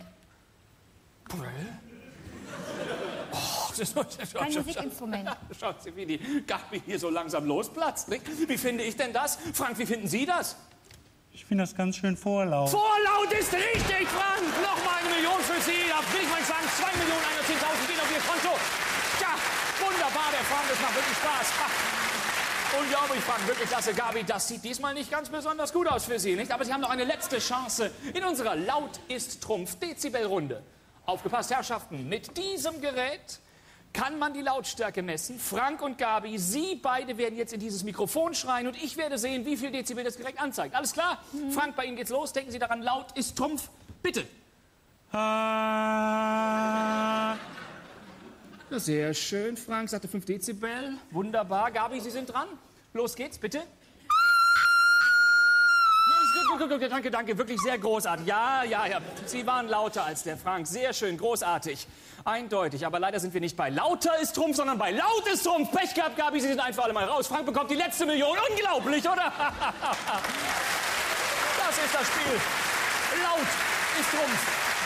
Oh, kein Musikinstrument. Schauen Sie, wie die Gabi hier so langsam losplatzt. Nicht? Wie finde ich denn das? Frank, wie finden Sie das? Ich finde das ganz schön vorlaut. Vorlaut ist richtig, Frank! Nochmal 1 Million für Sie. Da will ich mal sagen, 2 Millionen 110.000 gehen auf Ihr Konto. Ja, wunderbar, der Frank, das macht wirklich Spaß. Unglaublich, Frank, wirklich klasse. Gabi, das sieht diesmal nicht ganz besonders gut aus für Sie, nicht? Aber Sie haben noch eine letzte Chance in unserer Laut ist Trumpf Dezibelrunde. Aufgepasst, Herrschaften, mit diesem Gerät kann man die Lautstärke messen. Frank und Gabi, Sie beide werden jetzt in dieses Mikrofon schreien und ich werde sehen, wie viel Dezibel das Gerät anzeigt. Alles klar? Frank, bei Ihnen geht's los. Denken Sie daran, laut ist Trumpf. Bitte. Ja, sehr schön. Frank sagte 5 Dezibel. Wunderbar. Gabi, Sie sind dran. Los geht's, bitte. Danke, wirklich sehr großartig. Ja. Sie waren lauter als der Frank. Sehr schön, großartig. Eindeutig. Aber leider sind wir nicht bei lauter ist Trumpf, sondern bei laut ist Trumpf. Pech gehabt, Gabi, Sie sind einfach alle mal raus. Frank bekommt die letzte Million. Unglaublich, oder? Das ist das Spiel. Laut ist Trumpf.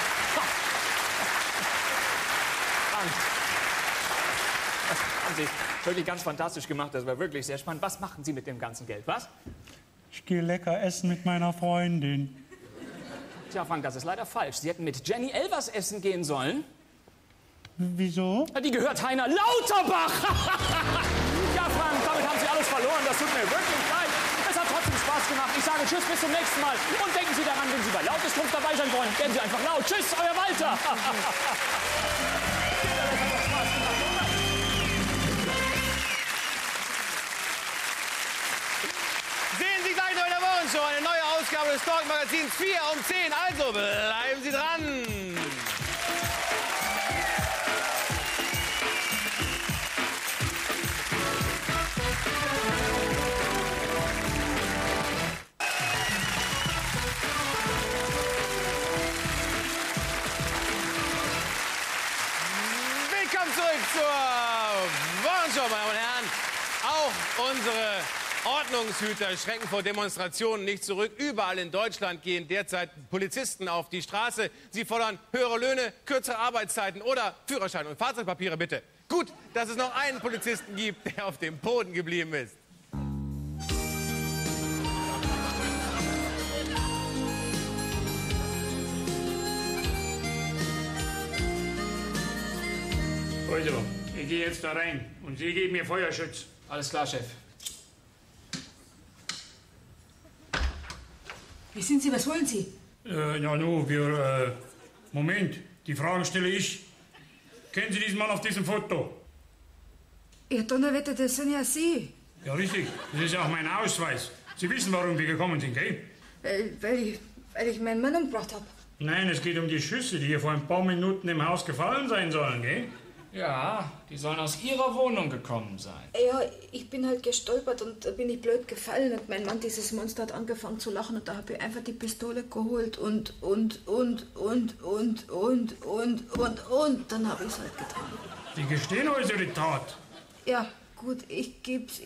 Frank. Das haben Sie wirklich ganz fantastisch gemacht. Das war wirklich sehr spannend. Was machen Sie mit dem ganzen Geld, was? Ich gehe lecker essen mit meiner Freundin. Tja, Frank, das ist leider falsch. Sie hätten mit Jenny Elvers essen gehen sollen. Wieso? Die gehört Heiner Lauterbach. Ja, Frank, damit haben Sie alles verloren. Das tut mir wirklich leid. Es hat trotzdem Spaß gemacht. Ich sage Tschüss, bis zum nächsten Mal. Und denken Sie daran, wenn Sie bei Laut ist Trumpf dabei sein wollen, werden Sie einfach laut. Tschüss, euer Walter. Sehen Sie gleich noch in der Wochenshow eine neue Ausgabe des Talk-Magazins 4 um 10. Also bleiben Sie dran. Willkommen zurück zur Wochenshow, meine Damen und Herren. Auch unsere Ordnungshüter schrecken vor Demonstrationen nicht zurück. Überall in Deutschland gehen derzeit Polizisten auf die Straße. Sie fordern höhere Löhne, kürzere Arbeitszeiten oder Führerschein und Fahrzeugpapiere, bitte. Gut, dass es noch einen Polizisten gibt, der auf dem Boden geblieben ist. Also, ich gehe jetzt da rein und Sie geben mir Feuerschutz. Alles klar, Chef. Wie sind Sie? Was wollen Sie? Moment, die Frage stelle ich. Kennen Sie diesen Mann auf diesem Foto? Ja, Donnerwetter, das sind ja Sie. Ja, richtig. Das ist ja auch mein Ausweis. Sie wissen, warum wir gekommen sind, gell? Weil ich meinen Mann umgebracht habe. Nein, es geht um die Schüsse, die hier vor ein paar Minuten im Haus gefallen sein sollen, gell? Ja, die sollen aus Ihrer Wohnung gekommen sein. Ja, ich bin halt gestolpert und da bin ich blöd gefallen und mein Mann, dieses Monster, hat angefangen zu lachen und da habe ich einfach die Pistole geholt und dann habe ich es halt getan. Sie gestehen also die Tat? Ja, gut, ich geb's,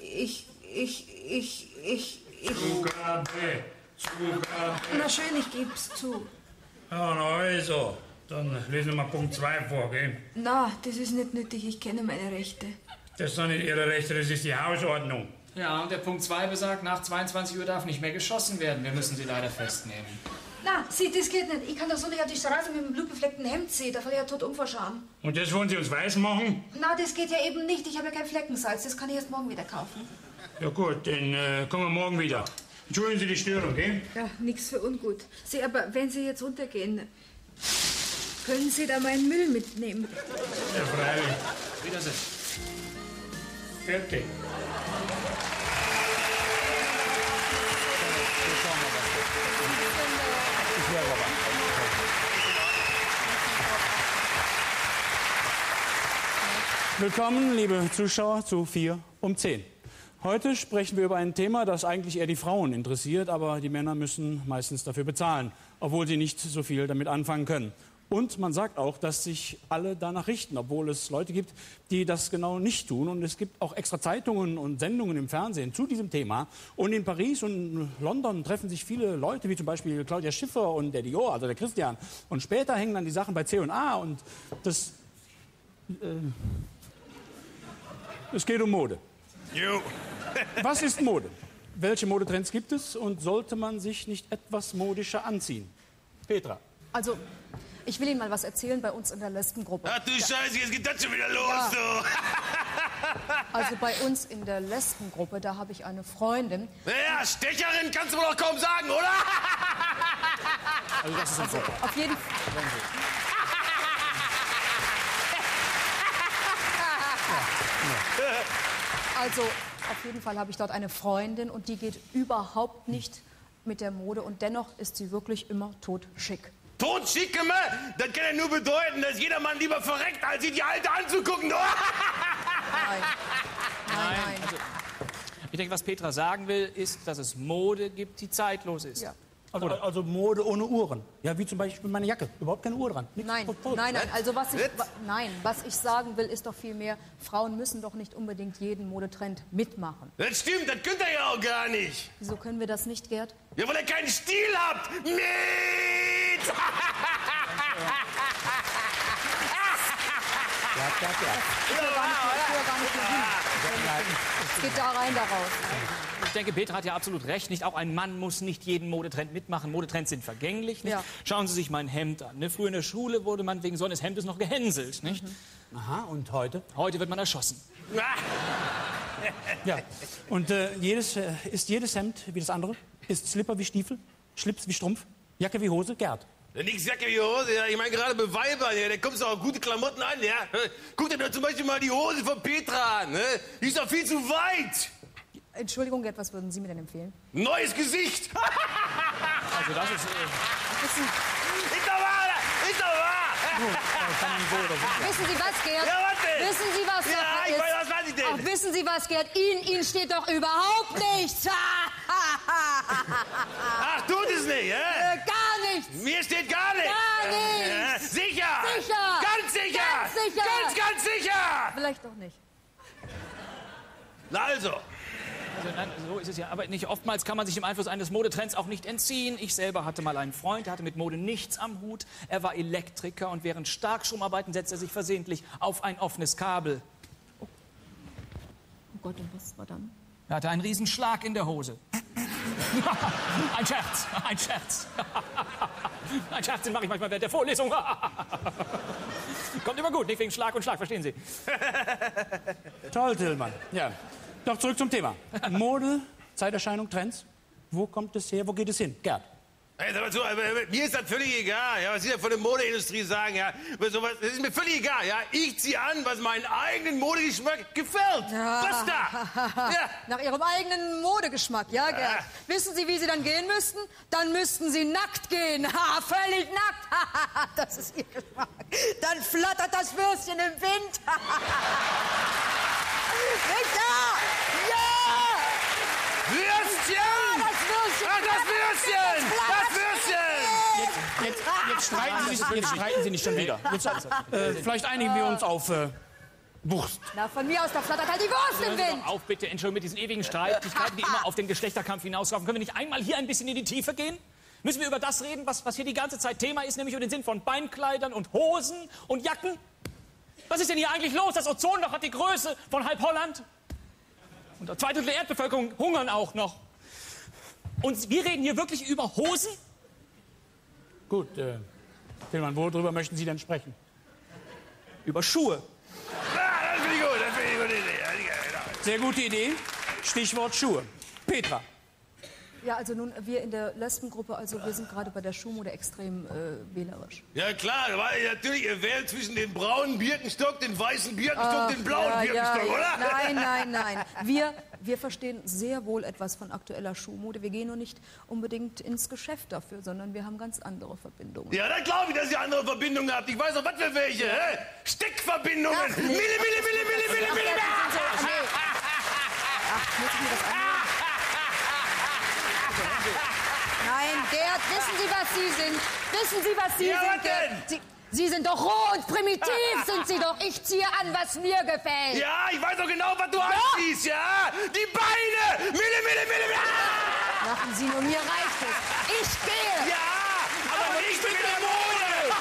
Zugabe. Na schön, ich geb's zu. Ja, na also. Dann lesen wir mal Punkt 2 vor, gell? Na, das ist nicht nötig, ich kenne meine Rechte. Das sind nicht Ihre Rechte, das ist die Hausordnung. Ja, und der Punkt 2 besagt, nach 22 Uhr darf nicht mehr geschossen werden. Wir müssen Sie leider festnehmen. Na, sieh, das geht nicht. Ich kann doch so nicht auf die Straße mit einem blutbefleckten Hemd sehen. Da verliere ich ja tot vor Scham. Und das wollen Sie uns weismachen? Na, das geht ja eben nicht. Ich habe ja kein Fleckensalz. Das kann ich erst morgen wieder kaufen. Ja gut, dann kommen wir morgen wieder. Entschuldigen Sie die Störung, gell? Ja, nichts für ungut. Sie, aber wenn Sie jetzt runtergehen, können Sie da meinen Müll mitnehmen? Ja, freilich. Wiedersehen. Fertig. Willkommen, liebe Zuschauer, zu 4 um 10. Heute sprechen wir über ein Thema, das eigentlich eher die Frauen interessiert, aber die Männer müssen meistens dafür bezahlen, obwohl sie nicht so viel damit anfangen können. Und man sagt auch, dass sich alle danach richten, obwohl es Leute gibt, die das genau nicht tun. Und es gibt auch extra Zeitungen und Sendungen im Fernsehen zu diesem Thema. Und in Paris und London treffen sich viele Leute, wie zum Beispiel Claudia Schiffer und der Dior, also der Christian. Und später hängen dann die Sachen bei C&A und das... es geht um Mode. Was ist Mode? Welche Modetrends gibt es und sollte man sich nicht etwas modischer anziehen? Petra. Also, ich will Ihnen mal was erzählen bei uns in der Lesbengruppe. Ach du Scheiße, jetzt geht das schon wieder los, Ja. du. Also bei uns in der Lesbengruppe, da habe ich eine Freundin. Naja, Stecherin kannst du wohl doch kaum sagen, oder? Also das ist ein Vorteil. Auf jeden Fall. Also, auf jeden Fall habe ich dort eine Freundin und die geht überhaupt nicht mit der Mode und dennoch ist sie wirklich immer totschick. Totschick immer? Das kann ja nur bedeuten, dass jeder Mann lieber verreckt, als sich die Alte anzugucken. Nein. Also, ich denke, was Petra sagen will, ist, dass es Mode gibt, die zeitlos ist. Ja. Also Mode ohne Uhren. Ja, wie zum Beispiel meine Jacke. Überhaupt keine Uhr dran. Nein, also was ich sagen will, ist doch vielmehr, Frauen müssen doch nicht unbedingt jeden Modetrend mitmachen. Das stimmt, das könnt ihr ja auch gar nicht. Wieso können wir das nicht, Gerd? Ja, weil ihr keinen Stil habt. Mit! Es geht da rein, da raus. Ich denke, Petra hat ja absolut recht. Nicht auch ein Mann muss nicht jeden Modetrend mitmachen. Modetrends sind vergänglich. Nicht? Ja. Schauen Sie sich mein Hemd an. Ne? Früher in der Schule wurde man wegen so eines Hemdes noch gehänselt. Nicht? Aha, und heute? Heute wird man erschossen. Ja, und ist jedes Hemd wie das andere? Ist Slipper wie Stiefel? Schlips wie Strumpf? Jacke wie Hose? Gerd. Nix Jacke wie Hose, ja. Ich meine gerade bei Weibern, ja, da kommst du auch gute Klamotten an, ja. Guck dir doch zum Beispiel mal die Hose von Petra an, ne? Die ist doch viel zu weit. Entschuldigung, Gerd, was würden Sie mir denn empfehlen? Neues Gesicht. Also das ist... Ist doch wahr, ist doch wahr. Wissen Sie was, Gerd? Ja, was denn? Wissen Sie was, Ja, Sache ich ist? weiß, was weiß ich denn? Ach, wissen Sie was, Gerd? Ihnen steht doch überhaupt nichts. Ach, tut es nicht, hä? Gar nichts. Mir steht gar nichts. Gar nichts. Sicher. Sicher. Ganz sicher. Ganz sicher. Ganz sicher. Vielleicht doch nicht. Na also. Also, nein, so ist es ja. Aber nicht oftmals kann man sich dem Einfluss eines Modetrends auch nicht entziehen. Ich selber hatte mal einen Freund, der hatte mit Mode nichts am Hut. Er war Elektriker und während Starkstromarbeiten setzte er sich versehentlich auf ein offenes Kabel. Oh Gott, und was war dann? Er hatte einen Riesenschlag in der Hose. Ein Scherz, ein Scherz. Ein Scherz, den mache ich manchmal während der Vorlesung. Kommt immer gut, nicht wegen Schlag und Schlag, verstehen Sie? Toll, Tillmann. Ja. Doch zurück zum Thema. Mode, Zeiterscheinung, Trends. Wo kommt es her? Wo geht es hin? Gerd. Hey, sag mal so, mir ist das völlig egal, ja, was Sie ja von der Modeindustrie sagen, ja. Sowas, das ist mir völlig egal, ja. Ich ziehe an, was meinen eigenen Modegeschmack gefällt. Ja. Basta! Ja. Nach Ihrem eigenen Modegeschmack, ja, Gerd? Wissen Sie, wie Sie dann gehen müssten? Dann müssten Sie nackt gehen. Ha, völlig nackt. Das ist Ihr Geschmack. Dann flattert das Würstchen im Wind. Victor! Ja! Würstchen! Ja, das Würstchen! Ach, das Würstchen! Das Würstchen! Jetzt streiten Sie nicht schon wieder. Jetzt, vielleicht einigen wir uns auf Wurst. Na, von mir aus, da flattert halt die Wurst im Hören Sie Wind. doch auf, bitte. Entschuldigung, mit diesen ewigen Streitigkeiten, die immer auf den Geschlechterkampf hinauslaufen. Können wir nicht einmal hier ein bisschen in die Tiefe gehen? Müssen wir über das reden, was hier die ganze Zeit Thema ist, nämlich über den Sinn von Beinkleidern und Hosen und Jacken? Was ist denn hier eigentlich los? Das Ozonloch hat die Größe von halb Holland. Und 2/3 der Erdbevölkerung hungern auch noch. Und wir reden hier wirklich über Hosen? Gut, Tillmann, worüber möchten Sie denn sprechen? Über Schuhe. Ah, das finde ich gut, das finde ich eine gute Idee. Sehr gute Idee. Stichwort Schuhe. Petra. Ja, also nun, wir in der Lesbengruppe, also wir sind gerade bei der Schuhmode extrem wählerisch. Ja klar, weil natürlich, ihr wählt zwischen den braunen Birkenstock, den weißen Birkenstock, den blauen Birkenstock, oder? Nein. Wir verstehen sehr wohl etwas von aktueller Schuhmode. Wir gehen nur nicht unbedingt ins Geschäft dafür, sondern wir haben ganz andere Verbindungen. Ja, dann glaube ich, dass ihr andere Verbindungen habt. Ich weiß auch, was für welche. Steckverbindungen. Ach, nee. Mille. Ach, muss ich mir das anhören? Nein, Gerd, wissen Sie, was Sie sind? Wissen Sie, was Sie Ja, sind, was Gerd? denn? Sie sind doch roh und primitiv, sind Sie doch. Ich ziehe an, was mir gefällt. Ja, ich weiß doch genau, was du anziehst, ja? Die Beine! Mille! Machen Sie nur, mir reicht es. Ich gehe. Ja, aber ich bin in der Mode!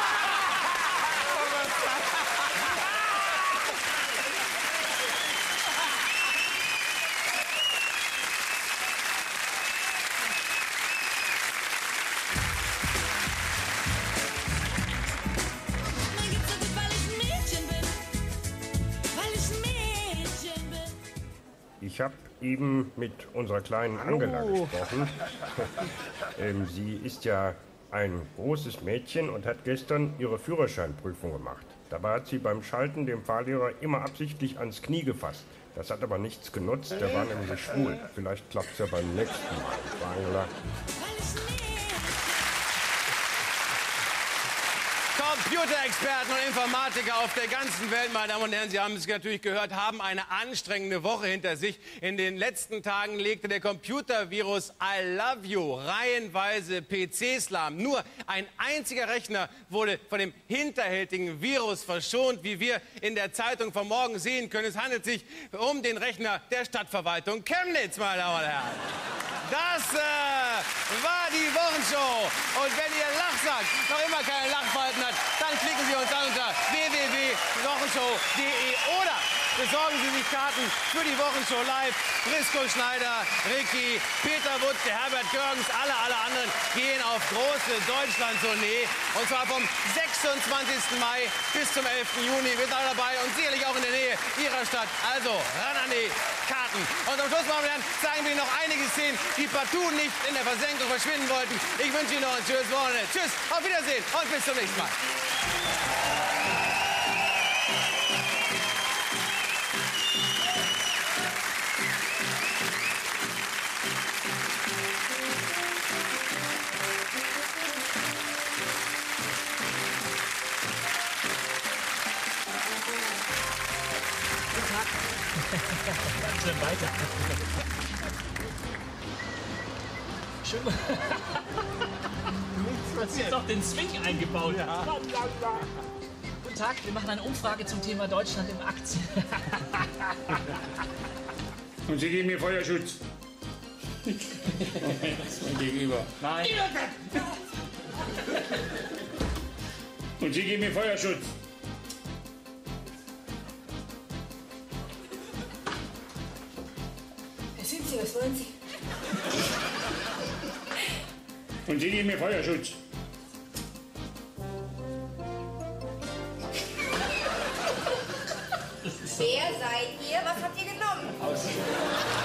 Ich habe eben mit unserer kleinen Angela gesprochen. Sie ist ja ein großes Mädchen und hat gestern ihre Führerscheinprüfung gemacht. Dabei hat sie beim Schalten dem Fahrlehrer immer absichtlich ans Knie gefasst. Das hat aber nichts genutzt, der war nämlich schwul. Vielleicht klappt es ja beim nächsten Mal. Frau Angela. Computerexperten und Informatiker auf der ganzen Welt, meine Damen und Herren, Sie haben es natürlich gehört, haben eine anstrengende Woche hinter sich. In den letzten Tagen legte der Computervirus I Love You reihenweise PCs lahm. Nur ein einziger Rechner wurde von dem hinterhältigen Virus verschont, wie wir in der Zeitung von morgen sehen können. Es handelt sich um den Rechner der Stadtverwaltung Chemnitz, meine Damen und Herren. Das war die Wochenshow. Und wenn Ihr Lachsack noch immer keine Lachfalten hat, dann klicken Sie uns an unter www.wochenshow.de oder besorgen Sie sich Karten für die Wochenshow live. Brisco Schneider, Ricky, Peter Wutz, der Herbert Görgens, alle anderen gehen auf große Deutschland-Tournee. Und zwar vom 26. Mai bis zum 11. Juni. Wir sind alle dabei und sicherlich auch in der Nähe Ihrer Stadt. Also ran an die Karten. Und am Schluss, meine Damen und Herren, zeigen wir Ihnen noch einige Szenen, die partout nicht in der Versenkung verschwinden wollten. Ich wünsche Ihnen noch ein schönes Wochenende. Tschüss, auf Wiedersehen und bis zum nächsten Mal. Ganz schön weiter. Schön. Du hast jetzt auch den Swing eingebaut. Ja. Guten Tag, wir machen eine Umfrage zum Thema Deutschland im Aktien. Und Sie geben mir Feuerschutz. Das ist mein Gegenüber. Nein. Und Sie geben mir Feuerschutz. Wer sind Sie? Was wollen Sie? Und Sie geben mir Feuerschutz. Wer seid ihr? Was habt ihr genommen?